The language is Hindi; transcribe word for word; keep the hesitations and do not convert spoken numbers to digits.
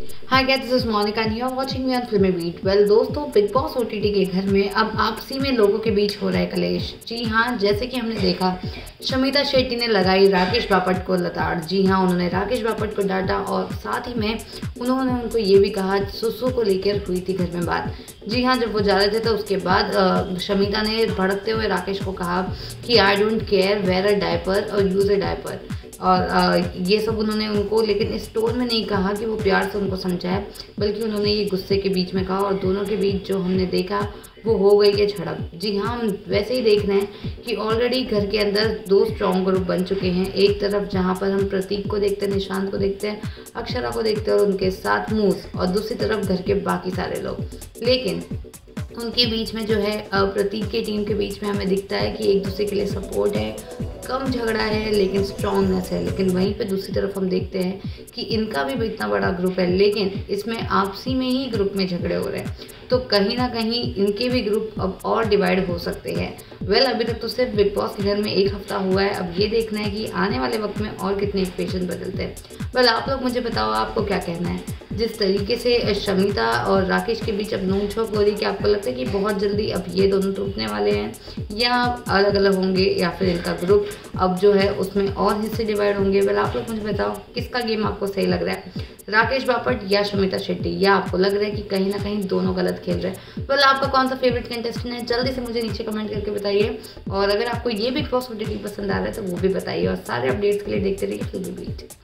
Hi guys, this is Monika and you are watching me on Filmibeat. Well दोस्तों, बिग बॉस ओटीटी के घर में अब आपसी में लोगों के बीच हो रहा है कलेश। जी हाँ, जैसे कि हमने देखा, शमिता शेट्टी ने लगाई राकेश बापट को लताड़। जी हाँ, उन्होंने राकेश बापट को डांटा और साथ ही में उन्होंने उनको ये भी कहा, सुसु को लेकर हुई थी घर में बात। जी हाँ, जब वो जा रहे थे तो उसके बाद अ, शमिता ने भड़कते हुए राकेश को कहा कि I don't care wear a diaper और यूज अ डायपर। और आ, ये सब उन्होंने उनको, लेकिन इस टोन में नहीं कहा कि वो प्यार से उनको समझाए, बल्कि उन्होंने ये गुस्से के बीच में कहा। और दोनों के बीच जो हमने देखा वो हो गई है झड़प। जी हाँ, हम वैसे ही देख रहे हैं कि ऑलरेडी घर के अंदर दो स्ट्रॉन्ग ग्रुप बन चुके हैं। एक तरफ जहाँ पर हम प्रतीक को देखते हैं, निशांत को देखते हैं, अक्षरा को देखते हैं और उनके साथ मूस, और दूसरी तरफ घर के बाकी सारे लोग। लेकिन उनके बीच में जो है, प्रतीक की टीम के बीच में हमें दिखता है कि एक दूसरे के लिए सपोर्ट है, कम झगड़ा है लेकिन स्ट्रॉन्गनेस है। लेकिन वहीं पे दूसरी तरफ हम देखते हैं कि इनका भी इतना बड़ा ग्रुप है, लेकिन इसमें आपसी में ही ग्रुप में झगड़े हो रहे हैं। तो कहीं ना कहीं इनके भी ग्रुप अब और डिवाइड हो सकते हैं। वेल अभी तक तो सिर्फ बिग बॉस के घर में एक हफ्ता हुआ है। अब ये देखना है कि आने वाले वक्त में और कितने इक्वेशन बदलते हैं। वेल आप लोग मुझे बताओ, आपको क्या कहना है। जिस तरीके से शमिता और राकेश के बीच अब नोक झोंक हो रही, कि आपको लगता है कि बहुत जल्दी अब ये दोनों टूटने वाले हैं, या अलग अलग होंगे, या फिर इनका ग्रुप अब जो है उसमें और हिस्से डिवाइड होंगे। वेल आप लोग मुझे बताओ, किसका गेम आपको सही लग रहा है, राकेश बापट या शमिता शेट्टी, या आपको लग रहा है कि कहीं ना कहीं दोनों गलत खेल रहे हैं। वेल आपका कौन सा फेवरेट कंटेस्टेंट है, जल्दी से मुझे नीचे कमेंट करके बताइए। और अगर आपको ये बिग बॉस ओटीटी पसंद आ रहा है तो वो भी बताइए। और सारे अपडेट्स के लिए देखते रहिए फिल्मी बीट।